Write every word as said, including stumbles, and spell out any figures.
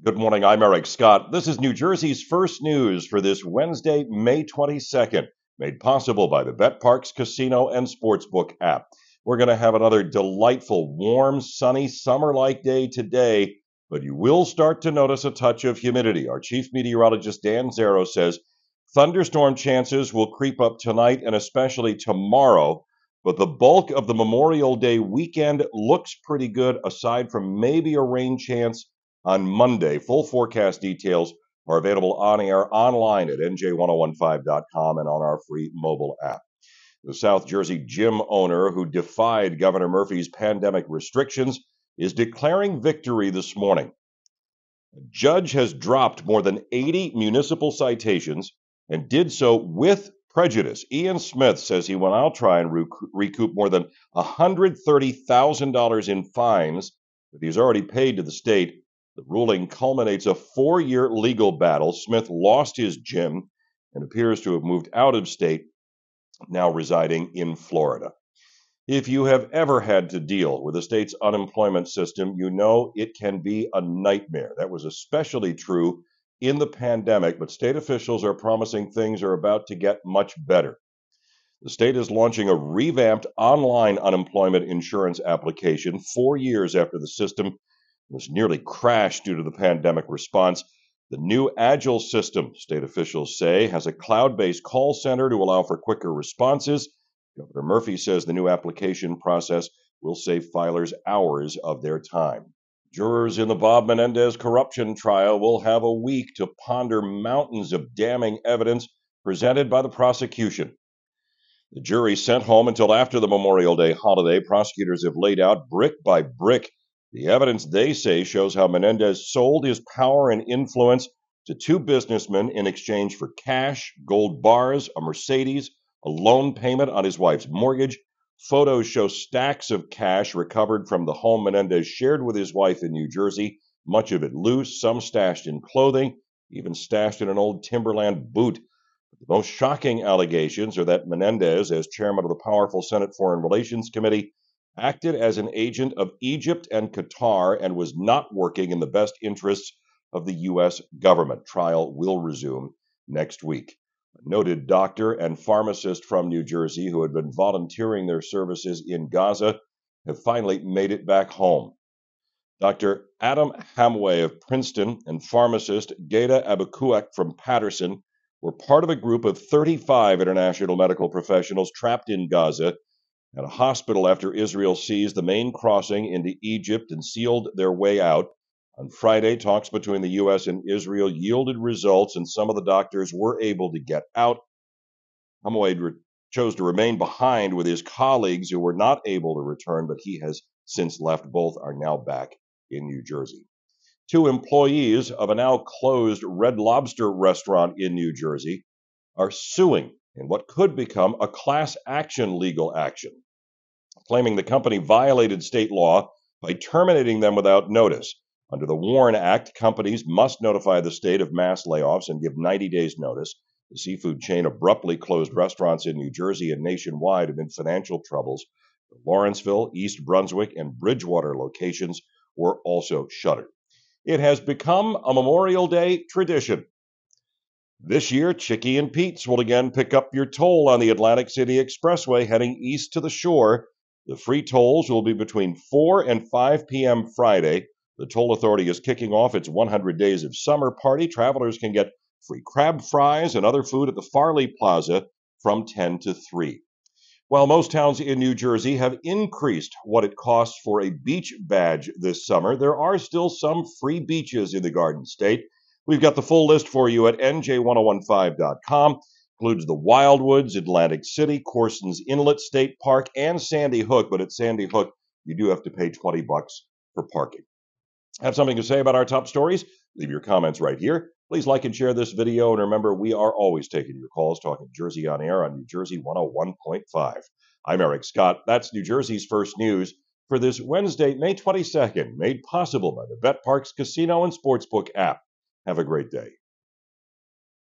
Good morning. I'm Eric Scott. This is New Jersey's first news for this Wednesday, May twenty-second, made possible by the BetParx Casino and Sportsbook app. We're going to have another delightful, warm, sunny, summer-like day today, but you will start to notice a touch of humidity. Our chief meteorologist, Dan Zero, says thunderstorm chances will creep up tonight and especially tomorrow, but the bulk of the Memorial Day weekend looks pretty good, aside from maybe a rain chance on Monday. Full forecast details are available on air online at N J ten fifteen dot com and on our free mobile app. The South Jersey gym owner who defied Governor Murphy's pandemic restrictions is declaring victory this morning. A judge has dropped more than eighty municipal citations and did so with prejudice. Ian Smith says he will now try and rec- recoup more than one hundred thirty thousand dollars in fines that he's already paid to the state. The ruling culminates a four-year legal battle. Smith lost his gym and appears to have moved out of state, now residing in Florida. If you have ever had to deal with the state's unemployment system, you know it can be a nightmare. That was especially true in the pandemic, but state officials are promising things are about to get much better. The state is launching a revamped online unemployment insurance application four years after the system was nearly crashed due to the pandemic response. The new Agile system, state officials say, has a cloud-based call center to allow for quicker responses. Governor Murphy says the new application process will save filers hours of their time. Jurors in the Bob Menendez corruption trial will have a week to ponder mountains of damning evidence presented by the prosecution. The jury sent home until after the Memorial Day holiday. Prosecutors have laid out brick by brick the evidence they say shows how Menendez sold his power and influence to two businessmen in exchange for cash, gold bars, a Mercedes, a loan payment on his wife's mortgage. Photos show stacks of cash recovered from the home Menendez shared with his wife in New Jersey, much of it loose, some stashed in clothing, even stashed in an old Timberland boot. The most shocking allegations are that Menendez, as chairman of the powerful Senate Foreign Relations Committee, acted as an agent of Egypt and Qatar and was not working in the best interests of the U S government. Trial will resume next week. A noted doctor and pharmacist from New Jersey who had been volunteering their services in Gaza have finally made it back home. Doctor Adam Hamway of Princeton and pharmacist Geda Abukuak from Patterson were part of a group of thirty-five international medical professionals trapped in Gaza at a hospital after Israel seized the main crossing into Egypt and sealed their way out. On Friday, talks between the U S and Israel yielded results, and some of the doctors were able to get out. Hamway re- chose to remain behind with his colleagues who were not able to return, but he has since left. Both are now back in New Jersey. Two employees of a now closed Red Lobster restaurant in New Jersey are suing in what could become a class action legal action, claiming the company violated state law by terminating them without notice. Under the WARN Act, companies must notify the state of mass layoffs and give ninety days notice. The seafood chain abruptly closed restaurants in New Jersey and nationwide amid financial troubles. The Lawrenceville, East Brunswick, and Bridgewater locations were also shuttered. It has become a Memorial Day tradition. This year, Chicky and Pete's will again pick up your toll on the Atlantic City Expressway heading east to the shore. The free tolls will be between four and five p.m. Friday. The toll authority is kicking off its one hundred Days of Summer party. Travelers can get free crab fries and other food at the Farley Plaza from ten to three. While most towns in New Jersey have increased what it costs for a beach badge this summer, there are still some free beaches in the Garden State. We've got the full list for you at N J ten fifteen dot com. Includes the Wildwoods, Atlantic City, Corson's Inlet State Park, and Sandy Hook. But at Sandy Hook, you do have to pay twenty bucks for parking. Have something to say about our top stories? Leave your comments right here. Please like and share this video. And remember, we are always taking your calls, talking Jersey on air on New Jersey one oh one point five. I'm Eric Scott. That's New Jersey's first news for this Wednesday, May twenty-second, made possible by the BetParx Casino and Sportsbook app. Have a great day.